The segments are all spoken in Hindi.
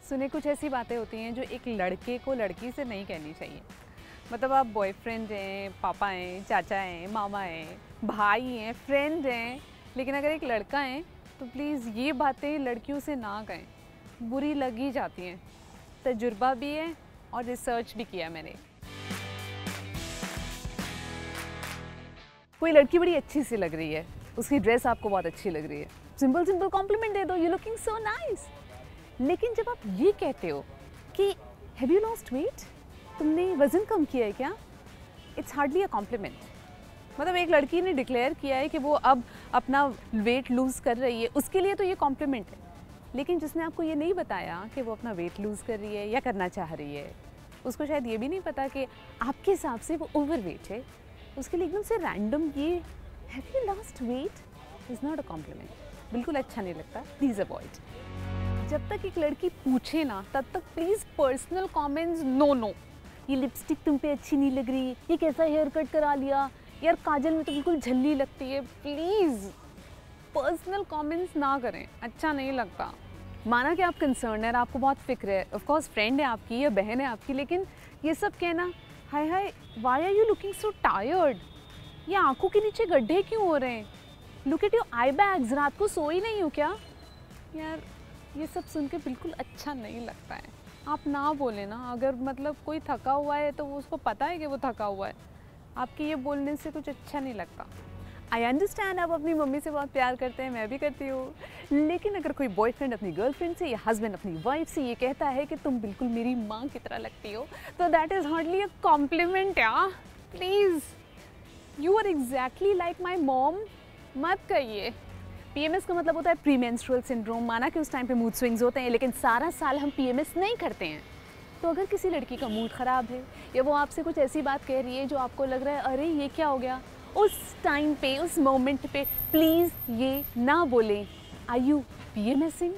सुने कुछ ऐसी बातें होती हैं जो एक लड़के को लड़की से नहीं कहनी चाहिए। मतलब आप बॉयफ्रेंड हैं, पापा हैं, चाचा हैं, मामा हैं, भाई हैं, फ्रेंड हैं, लेकिन अगर एक लड़का है तो प्लीज़ ये बातें लड़कियों से ना कहें, बुरी लग ही जाती हैं। तजुर्बा भी है और रिसर्च भी किया मैंने। कोई लड़की बड़ी अच्छी सी लग रही है, उसकी ड्रेस आपको बहुत अच्छी लग रही है, सिंपल सिंपल कॉम्प्लीमेंट दे दो, यू लुकिंग सो नाइस। लेकिन जब आप ये कहते हो कि हैव यू लॉस्ट वेट, तुमने वज़न कम किया है क्या, इट्स हार्डली अ कॉम्प्लीमेंट। मतलब एक लड़की ने डिक्लेयर किया है कि वो अब अपना वेट लूज़ कर रही है, उसके लिए तो ये कॉम्प्लीमेंट है। लेकिन जिसने आपको ये नहीं बताया कि वो अपना वेट लूज़ कर रही है या करना चाह रही है, उसको शायद ये भी नहीं पता कि आपके हिसाब से वो ओवर वेट है, उसके लिए एकदम से रैंडम ये have you lost weight is not a compliment. बिल्कुल अच्छा नहीं लगता, प्लीज़ अवॉइड। जब तक एक लड़की पूछे ना तब तक प्लीज़ पर्सनल कमेंट्स नो। ये लिपस्टिक तुम पे अच्छी नहीं लग रही, ये कैसा हेयर कट करा लिया, यार काजल में तो बिल्कुल झल्ली लगती है, प्लीज़ पर्सनल कमेंट्स ना करें, अच्छा नहीं लगता। माना कि आप कंसर्न है, आपको बहुत फिक्र है, ऑफ कोर्स फ्रेंड है आपकी या बहन है आपकी, लेकिन ये सब कहना hi hi why are you looking so tired, ये आंखों के नीचे गड्ढे क्यों हो रहे हैं, look at your eye bags, रात को सोई नहीं हो क्या, यार ये सब सुन के बिल्कुल अच्छा नहीं लगता है। आप ना बोले ना, अगर मतलब कोई थका हुआ है तो उसको पता है कि वो थका हुआ है, आपके ये बोलने से कुछ अच्छा नहीं लगता। आई अंडरस्टैंड आप अपनी मम्मी से बहुत प्यार करते हैं, मैं भी करती हूँ, लेकिन अगर कोई बॉयफ्रेंड अपनी गर्लफ्रेंड से या हस्बैंड अपनी वाइफ से ये कहता है कि तुम बिल्कुल मेरी माँ की तरह लगती हो, तो that is hardly a compliment यार, please you are exactly like my mom मत कहिए। पीएमएस का मतलब होता है प्री मेंस्ट्रुअल सिंड्रोम। माना कि उस टाइम पे मूड स्विंग्स होते हैं, लेकिन सारा साल हम पीएमएस नहीं करते हैं। तो अगर किसी लड़की का मूड ख़राब है या वो आपसे कुछ ऐसी बात कह रही है जो आपको लग रहा है अरे ये क्या हो गया, उस टाइम पे उस मोमेंट पे प्लीज़ ये ना बोलें आर यू पीएमएसिंग।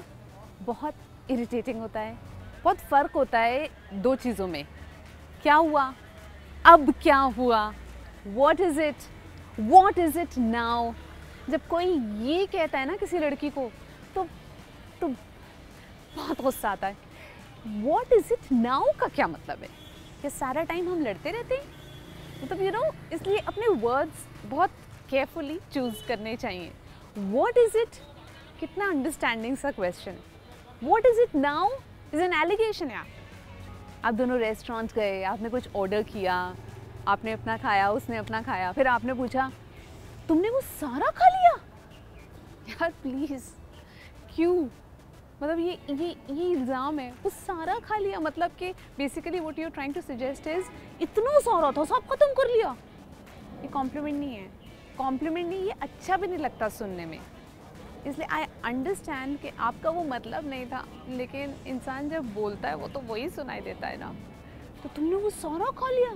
बहुत इरिटेटिंग होता है, बहुत फ़र्क होता है दो चीज़ों में, क्या हुआ, अब क्या हुआ, व्हाट इज़ इट नाउ। जब कोई ये कहता है ना किसी लड़की को तो बहुत गुस्सा आता है। व्हाट इज़ इट नाउ का क्या मतलब है, कि सारा टाइम हम लड़ते रहते हैं, मतलब यू नो, इसलिए अपने वर्ड्स बहुत केयरफुली चूज़ करने चाहिए। व्हाट इज़ इट कितना अंडरस्टैंडिंग सा क्वेश्चन है, what is it now is an allegation. यार आप दोनों रेस्टोरेंट गए, आपने कुछ ऑर्डर किया, आपने अपना खाया, उसने अपना खाया, फिर आपने पूछा तुमने वो सारा खा लिया, यार प्लीज़ क्यों, मतलब ये इल्ज़ाम है, वो सारा खा लिया, मतलब कि basically what you are trying to suggest is इतना सारा था सब खत्म कर लिया। ये कॉम्प्लीमेंट नहीं है, कॉम्प्लीमेंट नहीं, ये अच्छा भी नहीं लगता सुनने में। इसलिए आई अंडरस्टैंड कि आपका वो मतलब नहीं था, लेकिन इंसान जब बोलता है वो तो वही सुनाई देता है ना। तो तुमने वो सारा खा लिया,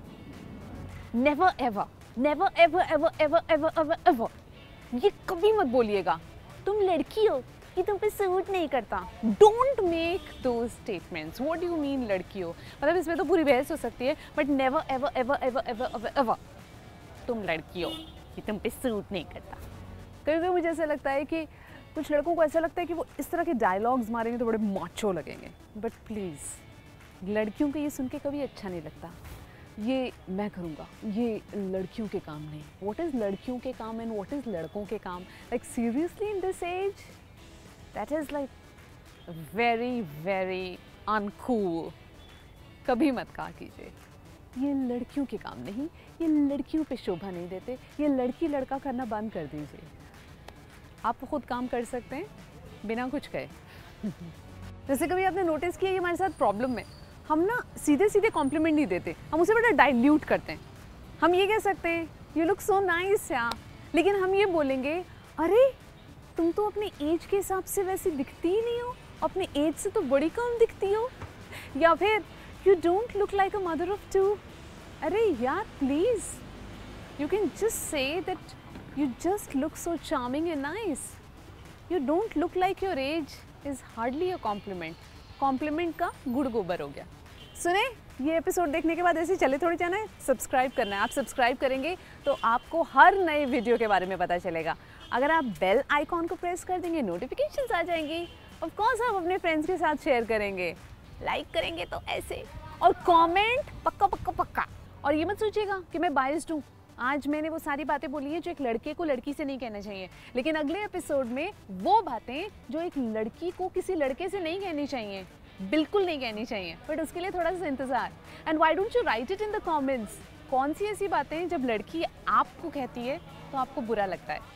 never ever, never ever ever ever ever ever ever, ये कभी मत बोलिएगा। तुम लड़की हो, ये तुम पे सूट नहीं करता। Don't make those statements. What do you mean लड़की हो, मतलब इसमें तो पूरी बहस हो सकती है, but never ever ever ever ever ever ever तुम लड़की हो, ये तुम पे सूट नहीं करता। कभी कभी मुझे ऐसा लगता है कि कुछ लड़कों को ऐसा लगता है कि वो इस तरह के डायलॉग्स मारेंगे तो बड़े माचो लगेंगे, बट प्लीज़ लड़कियों को ये सुन के कभी अच्छा नहीं लगता। ये मैं करूँगा, ये लड़कियों के काम नहीं। व्हाट इज़ लड़कियों के काम एंड व्हाट इज़ लड़कों के काम, like seriously in this age that is like very very uncool. कभी मत कहा कीजिए ये लड़कियों के काम नहीं, ये लड़कियों पे शोभा नहीं देते, ये लड़की लड़का करना बंद कर दीजिए। आप खुद काम कर सकते हैं बिना कुछ कहे। जैसे कभी आपने नोटिस किया, ये हमारे साथ प्रॉब्लम है, हम ना सीधे सीधे कॉम्प्लीमेंट नहीं देते, हम उसे बड़ा डाइल्यूट करते हैं। हम ये कह सकते हैं यू लुक सो नाइस या, लेकिन हम ये बोलेंगे अरे तुम तो अपने एज के हिसाब से वैसी दिखती ही नहीं हो, अपने एज से तो बड़ी कम दिखती हो। या फिर you don't look like a mother of two. अरे यार please, you can just say that you just look so charming and nice, you don't look like your age is hardly a compliment. Compliment का गुड़ गोबर हो गया। सुने, ये एपिसोड देखने के बाद ऐसे चले थोड़ी जाना है, सब्सक्राइब करना है। आप सब्सक्राइब करेंगे तो आपको हर नए वीडियो के बारे में पता चलेगा। अगर आप बेल आइकॉन को प्रेस कर देंगे नोटिफिकेशंस आ जाएंगी। ऑफ कोर्स हम अपने फ्रेंड्स के साथ शेयर करेंगे, लाइक करेंगे तो ऐसे, और कमेंट पक्का पक्का पक्का। और ये मत सोचिएगा कि मैं बायस्ड हूँ, आज मैंने वो सारी बातें बोली हैं जो एक लड़के को लड़की से नहीं कहना चाहिए, लेकिन अगले एपिसोड में वो बातें जो एक लड़की को किसी लड़के से नहीं कहनी चाहिए, बिल्कुल नहीं कहनी चाहिए, बट उसके लिए थोड़ा सा इंतज़ार। And why don't you write it in the comments, कौन सी ऐसी बातें जब लड़की आपको कहती है तो आपको बुरा लगता है।